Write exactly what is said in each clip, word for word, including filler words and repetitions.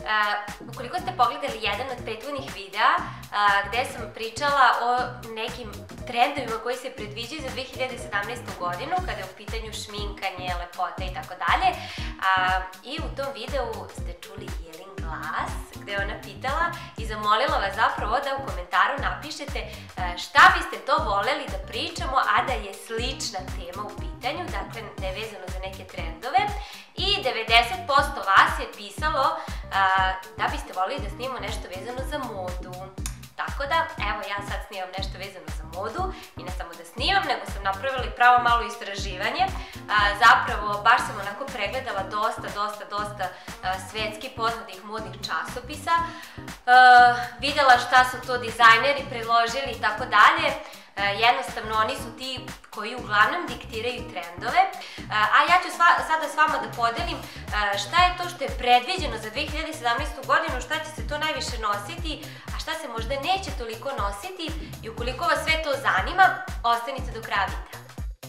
Ukoliko ste pogledali jedan od prethodnih videa gde sam pričala o nekim trendovima koji se predviđaju za dve hiljade sedamnaestu godinu, kada je u pitanju šminkanje, lepota i tako dalje, i u tom videu ste čuli Jelin glas gde je ona pitala i zamolila vas zapravo da u komentaru napišete šta biste to voleli da pričamo, a da je slična tema u pitanju, dakle da je vezano za neke trendove, i devedeset posto vas je pisalo da biste voleli da snimamo nešto vezano za modu. Tako da, evo ja sad snimam nešto vezano za modu i ne samo da snimam, nego sam napravila i pravo malo istraživanje. Zapravo, baš sam onako pregledala dosta, dosta, dosta svetski poznatih modnih časopisa. Videla šta su to dizajneri predložili i tako dalje. Jednostavno, oni su ti koji uglavnom diktiraju trendove, a ja ću sada s vama da podelim šta je to što je predviđeno za dve hiljade sedamnaestu godinu, šta će se to najviše nositi, a šta se možda neće toliko nositi, i ukoliko vas sve to zanima, ostanite do kraja videa.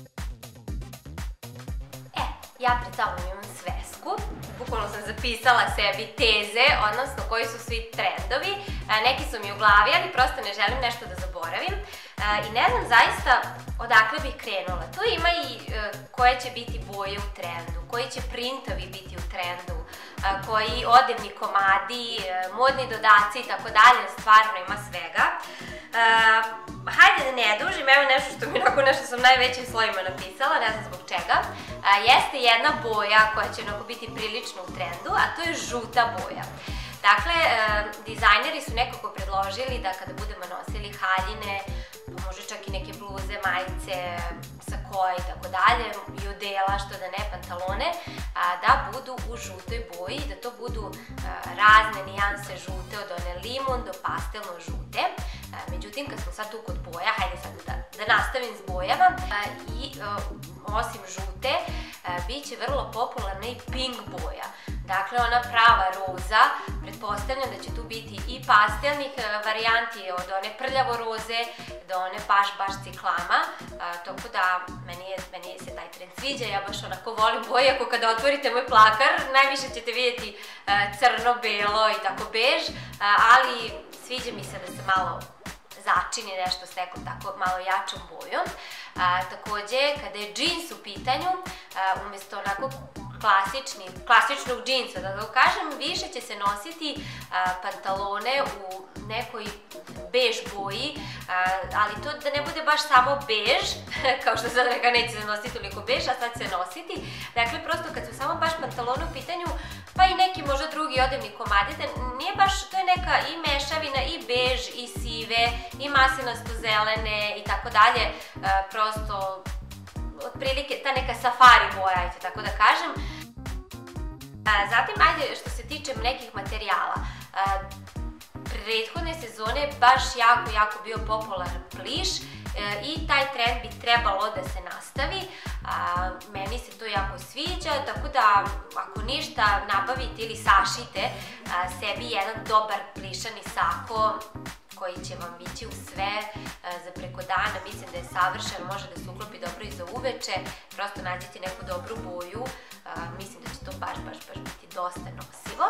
E, ja pred sobom imam svesku, bukvalno sam zapisala sebi teze, odnosno koji su svi trendovi, neki su mi u glavi, ali prosto ne želim nešto da zaboravim. I ne znam zaista odakle bih krenula. Tu ima i koje će biti boje u trendu, koji će printovi biti u trendu, koji odevni komadi, modni dodaci i tako dalje, stvarno ima svega. Hajde da ne dužim, evo nešto što mi onako nešto sam najvećim slojima napisala, ne znam zbog čega. Jeste jedna boja koja će onako biti prilično u trendu, a to je žuta boja. Dakle, dizajneri su nekako predložili da kada budemo nosili haljine, može čak i neke bluze, majice, sakoje i tako dalje, i odela, što da ne, pantalone, da budu u žutoj boji, da to budu razne nijanse žute, od one limun do pastelno žute. Međutim, kad smo sad tu kod boja, hajde sad da nastavim s bojama, i osim žute, bit će vrlo popularna i pink boja. Dakle, ona prava roza, pretpostavljam da će tu biti i pastelnih varijanti, od one prljavo roze do one baš, baš ciklama, tako da meni se taj trend sviđa, ja baš onako volim boje, ako kada otvorite moj plakar, najviše ćete vidjeti crno, belo i tako bež, ali sviđa mi se da se malo začini nešto s nekom tako malo jačom bojom. Takođe, kada je džins u pitanju, umesto onako klasičnog džinsa, da tako kažem, više će se nositi pantalone u nekoj bež boji, ali to da ne bude baš samo bež, kao što sad reka neće se nositi toliko bež, a sad se nositi. Dakle, prosto kad su samo baš pantalone u pitanju, pa i neki možda drugi odevni komadi, nije baš, to je neka i mešavina, i bež, i sive, i maslinasto-zelene i tako dalje, prosto otprilike ta neka safari boja, ajte tako da kažem. Zatim, ajde, što se tiče nekih materijala, prethodne sezone baš jako, jako bio popularan pliš i taj trend bi trebalo da se nastavi. Meni se to jako sviđa, tako da ako ništa, nabavite ili sašite sebi jedan dobar plišani sako koji će vam ići u sve za preko dana. Mislim da je savršen, može da se uklopi dobro i za uveče, prosto nađete neku dobru boju, mislim da će to baš, baš, baš biti dosta nosivo.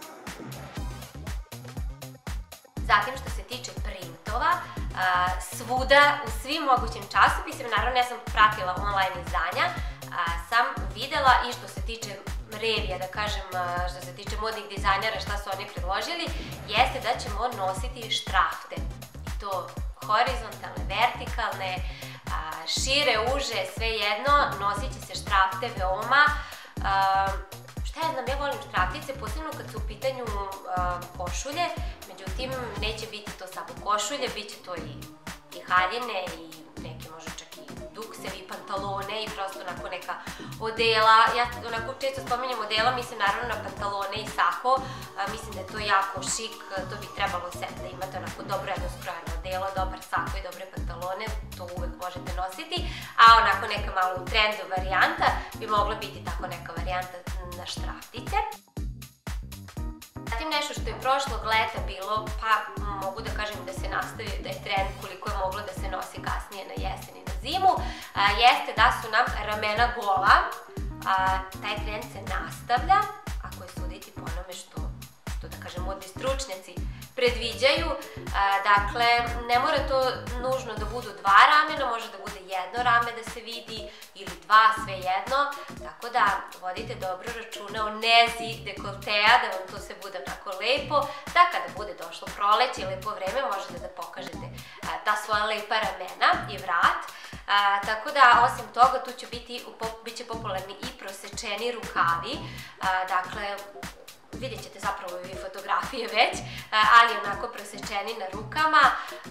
Zatim, što se tiče printova, svuda, u svim mogućim časopisima, naravno ja sam pratila online izdanja, sam videla i što se tiče revija, da kažem, što se tiče modnih dizajnera, šta su oni predložili, jeste da ćemo nositi štrafte. I to horizontalne, vertikalne, šire, uže, sve jedno, nosit će se štrafte veoma. Šta ja znam, ja volim štraftice, posebno kad su u pitanju košulje, međutim, neće biti to samo košulje, bit će to i haljine i neke možda čak i duksevi, pantalone i prosto onako neka odela. Ja onako često spominjem odela, mislim naravno na pantalone i sako, mislim da je to jako šik, to bi trebalo sve da imate onako dobro jedno skrojeno odelo, dobar sako i dobre pantalone, to uvek možete nositi, a onako neka malo u trendu varijanta bi mogla biti tako neka varijanta na štraftice. Zatim nešto što je prošlog leta bilo, pa mogu da kažem da se nastavi, da je trend koliko je moglo da se nosi kasnije na jesen i na zimu, jeste da su nam ramena gola. Taj trend se nastavlja, ako je suditi po onome što da možda i stručnjaci predviđaju. Dakle, ne mora to nužno da budu dva ramena, može da bude jedno rame da se vidi ili dva, sve jedno. Tako da vodite dobro računa o nezi dekolteja, da vam to sve bude onako lepo, da kada bude došlo proleće i lepo vreme možete da pokažete ta svoja lepa ramena i vrat. A, tako da, osim toga, tu će biti, bit će popularni i prosečeni rukavi, a, dakle, vidjet ćete zapravo i fotografije već, a, ali onako prosečeni na rukama.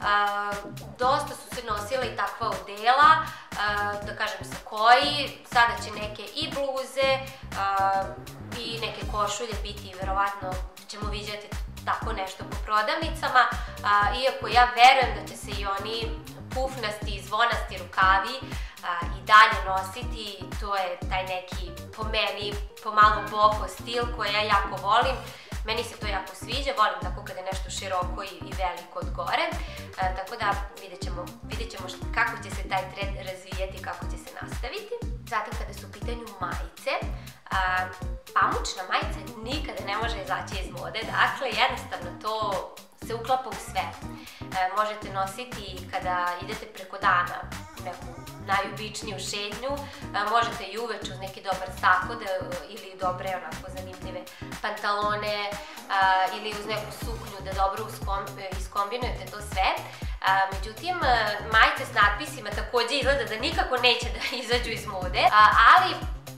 A, dosta su se nosila i takva odela, a, da kažem sakoji, sada će neke i bluze a, i neke košulje biti, verovatno ćemo vidjeti tako nešto po prodavnicama, a, iako ja verujem da će se i oni pufnasti i zvonasti rukavi a, i dalje nositi. To je taj neki, po meni, pomalo boko stil koji ja jako volim. Meni se to jako sviđa, volim tako kada je nešto široko i, i veliko od gore. A, tako da vidjet ćemo, vidjet ćemo šta, kako će se taj trend razvijati, kako će se nastaviti. Zatim kada su u pitanju majice, a, pamučna majica nikada ne može izaći iz mode, dakle jednostavno to se uklapa u sve. E, možete nositi kada idete preko dana neku najobičniju šetnju, e, možete i uveč uz neki dobar sako da, ili dobre onako zanimljive pantalone a, ili uz neku suknju da dobro uskom, iskombinujete to sve. A, međutim, majice s natpisima takođe izgleda da nikako neće da izađu iz mode, a, ali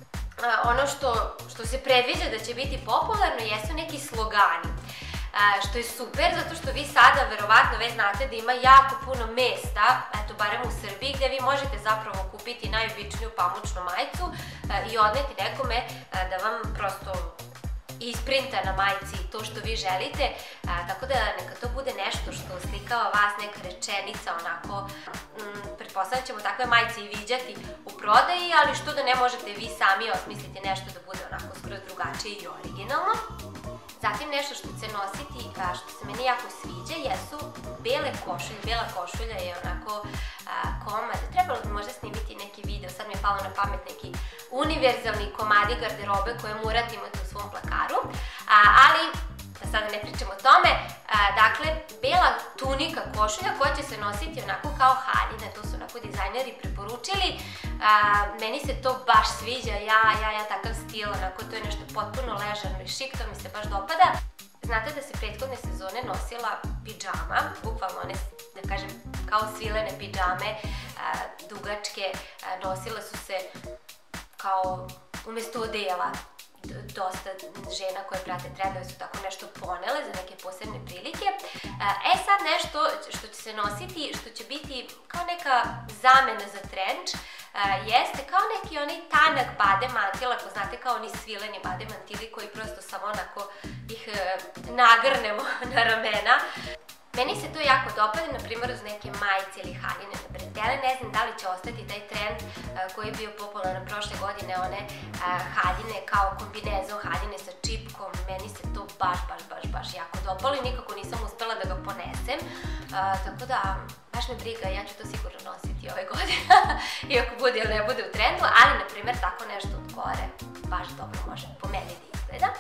a, ono što, što se predviđa da će biti popularno jesu neki slogani. A, što je super, zato što vi sada verovatno već znate da ima jako puno mesta, eto barem u Srbiji, gde vi možete zapravo kupiti najobičniju pamučnu majicu a, i odneti nekome a, da vam prosto isprinta na majici to što vi želite, a, tako da neka to bude nešto što slikava vas, neka rečenica onako, m, pretpostavljam ćemo takve majice i viđati u prodaji, ali što da ne možete vi sami osmisliti nešto da bude onako skroz drugačije i originalno. Zatim nešto što će nositi, a, što se meni jako sviđa, jesu bele košulje. Bela košulja je onako a, komad, trebalo bi možda snimiti neki video, sad mi je palo na pamet neki univerzalni komadi garderobe koje morate imati u svom plakaru, a, ali da sada ne pričamo o tome. A, dakle, bela tunika košulja koja će se nositi onako kao haljine, to su onako dizajneri preporučili. A, meni se to baš sviđa, ja, ja, ja takav stil, onako to je nešto potpuno ležano i šik, to mi se baš dopada. Znate da se prethodne sezone nosila pidžama, bukvalno one, da kažem, kao svilene pidžame, a, dugačke, a, nosile su se kao umesto odela. Dosta žena koje prate trendove su tako nešto ponele za neke posebne prilike. E sad nešto što će se nositi, što će biti kao neka zamena za trenč, jeste kao neki onaj tanak bade mantil, ako znate kao oni svileni bade mantili koji prosto samo onako ih nagrnemo na ramena. Meni se to jako dopada, na primjer uz neke majice ili haljine na bretele. Ne znam da li će ostati taj trend koji je bio popularan prošle godine, one haljine kao kombinezon, haljine sa čipkom. Meni se to baš, baš, baš, baš jako dopalo i nikako nisam uspela da ga ponesem. Tako da, baš me briga, ja ću to sigurno nositi ove godine, iako bude ili ne bude u trendu, ali na primjer tako nešto od gore baš dobro može po meni da izgleda.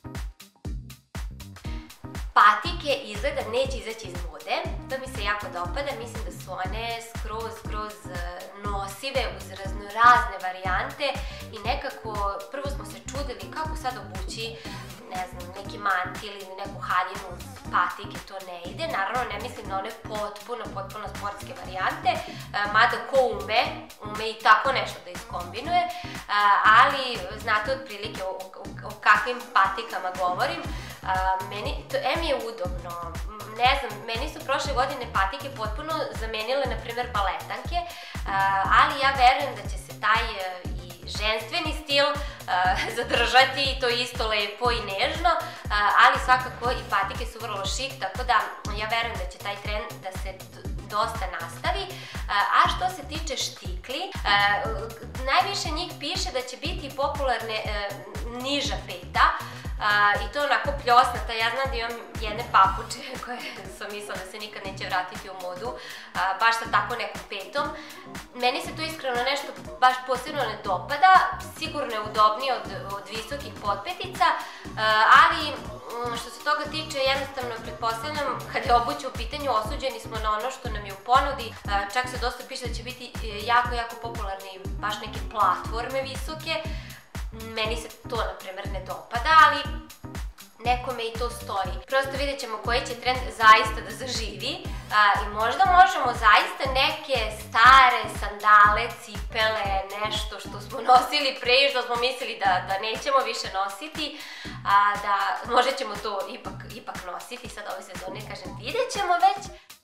Patike izgleda neće izaći iz mode, to mi se jako dopada, mislim da su one skroz, skroz nosive uz raznorazne varijante i nekako prvo smo se čudili kako sad obući, ne znam, neki mantil ili neku haljinu uz patike, to ne ide, naravno ne mislim na one potpuno, potpuno sportske varijante, mada ko ume, ume i tako nešto da iskombinuje, ali znate otprilike o, o, o kakvim patikama govorim. Uh, meni, to, em je udobno, ne znam, meni su prošle godine patike potpuno zamenile, na primjer, baletanke, uh, ali ja verujem da će se taj uh, i ženstveni stil uh, zadržati i to isto lepo i nežno, uh, ali svakako i patike su vrlo šik, tako da ja verujem da će taj trend da se dosta nastavi. A što se tiče štikli, najviše njih piše da će biti popularne niža peta i to onako pljosnata. Ja znam da imam jedne papuče koje sam mislila da se nikad neće vratiti u modu, baš sa tako nekom petom. Meni se to iskreno nešto baš posebno ne dopada, sigurno je udobnije od, od visokih potpetica, ali što se toga tiče tiče, jednostavno, pretpostavljam, kada je obuća u pitanju, osuđeni smo na ono što nam je u ponudi. Čak se dosta piše da će biti jako, jako popularne baš neke platforme visoke. Meni se to, na primer, ne dopada, ali nekome i to stoji. Prosto vidjet ćemo koji će trend zaista da zaživi i možda možemo zaista neke stare sandale, cipele, nešto što smo nosili pre i što smo mislili da nećemo više nositi, da možda ćemo to ipak nositi sad ove sezone, kažem, vidjet ćemo već.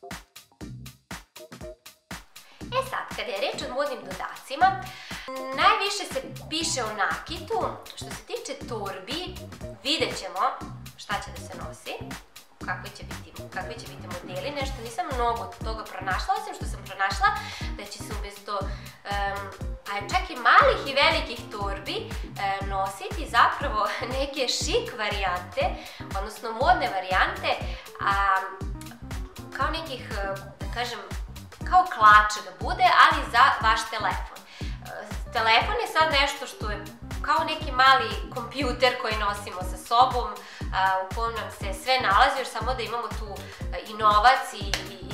E sad, kada je reč o modnim dodacima, najviše se piše o nakitu. Što se tiče torbi, vidjet ćemo šta će da se nosi, kakvi će biti modeli. Nešto nisam mnogo toga pronašla, osim što sam pronašla da će se umjesto čak i malih i velikih torbi nositi zapravo neke šik varijante, odnosno modne varijante, kao nekih, da kažem, kao klače da bude, ali za vaš telefon. Telefon je sad nešto što je kao neki mali kompjuter koji nosimo sa sobom, u kojem nam se sve nalazi, još samo da imamo tu i novac i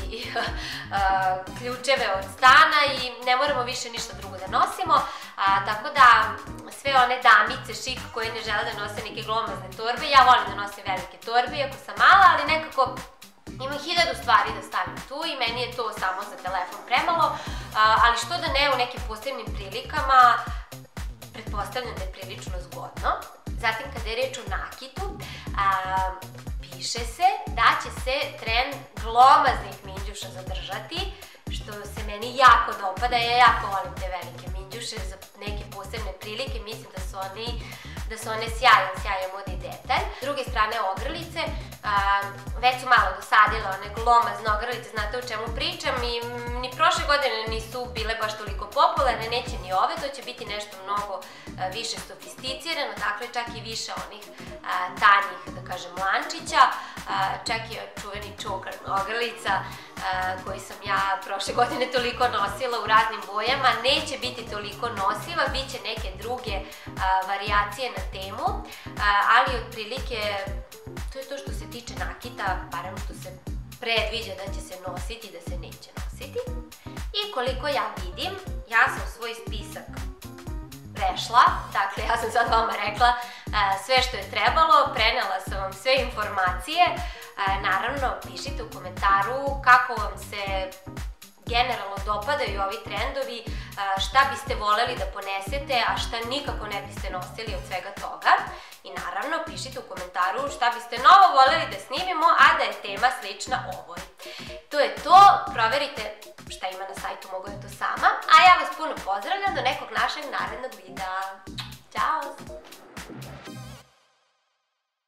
ključeve od stana i ne moramo više ništa drugo da nosimo, tako da sve one damice šik koje ne žele da nose neke glomazne torbe, ja volim da nosim velike torbe iako sam mala, ali nekako imam hiljadu stvari da stavim tu i meni je to samo za telefon premalo, ali što da ne u nekim posebnim prilikama, pretpostavljam da je prilično zgodno. Zatim, kada je reč o nakitu, piše se da će se trend glomaznih minđuša zadržati, što se meni jako dopada, ja jako volim te velike minđuše za neke posebne prilike, mislim da su oni da su one sjajan, sjajan modni detalj. S druge strane, ogrlice, već su malo dosadile one glomazne ogrlice, znate o čemu pričam, i ni prošle godine nisu bile baš toliko popularne, neće ni ove, to će biti nešto mnogo više sofisticirano, dakle čak i više onih tanjih, da kažem, lančića, čak i čuveni čokar ogrlica koji sam ja prošle godine toliko nosila u raznim bojama, neće biti toliko nosiva, bit će neke druge varijacije na temu, ali otprilike to je to što se tiče nakita, barem što se predviđa da će se nositi i da se neće nositi. I koliko ja vidim, ja sam svoj spisak prešla, dakle ja sam sad vama rekla sve što je trebalo, prenela sam vam sve informacije. Naravno, pišite u komentaru kako vam se generalno dopadaju ovi trendovi, šta biste voleli da ponesete, a šta nikako ne biste nosili od svega toga. I naravno, pišite u komentaru šta biste novo voleli da snimimo, a da je tema slična ovoj. To je to, proverite šta ima na sajtu, mogu je to sama, a ja vas puno pozdravljam do nekog našeg narednog videa. Ćao!